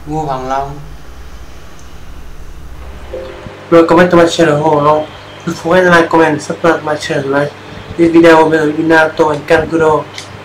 Ngô Hoàng Long. Welcome back to my channel. Hold on. Before I like, comment, subscribe my channel. Right? This video will be Naruto and Kankuro.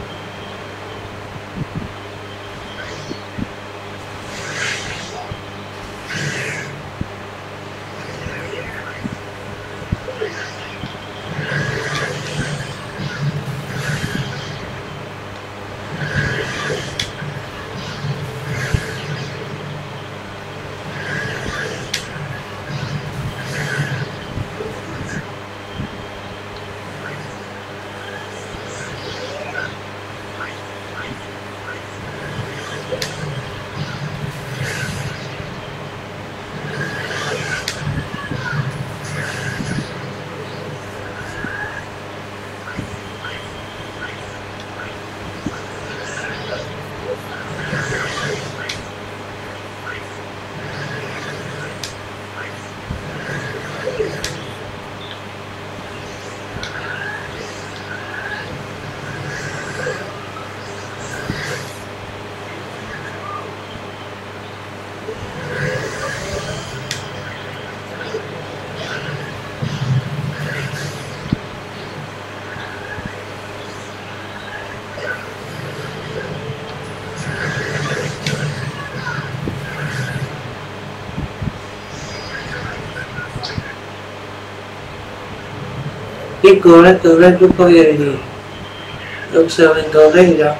Cái cửa lên chút có gì thì được sờ lên cửa đấy rồi.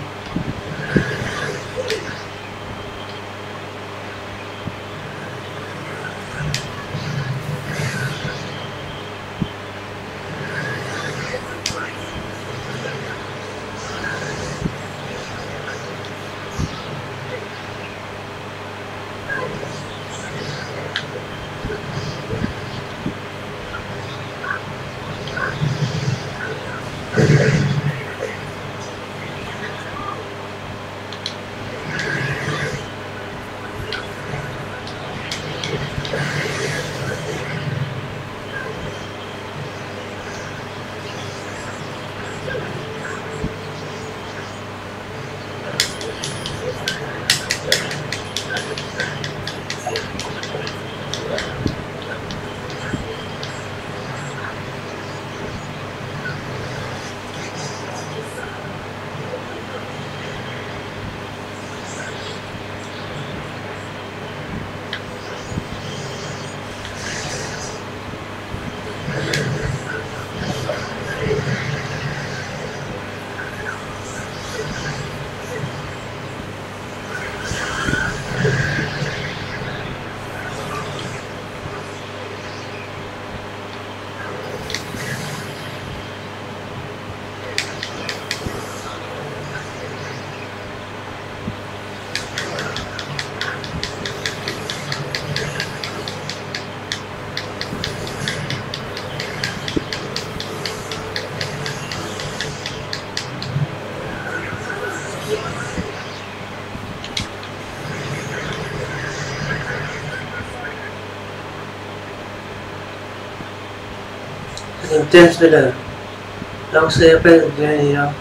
Intense bây giờ đâu xe phê được gì đâu.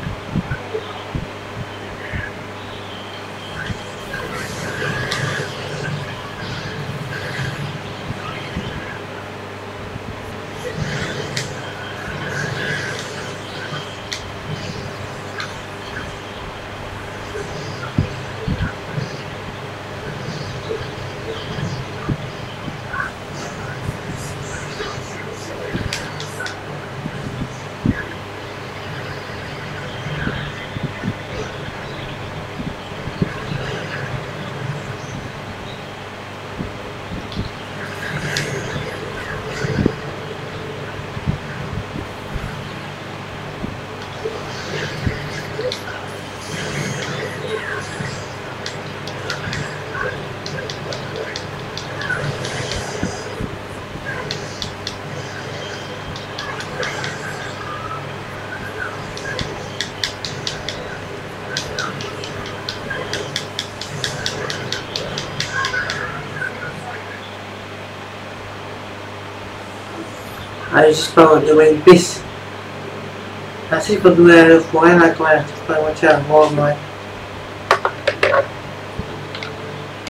I just found the main piece. That's it for the video. For I like my channel more.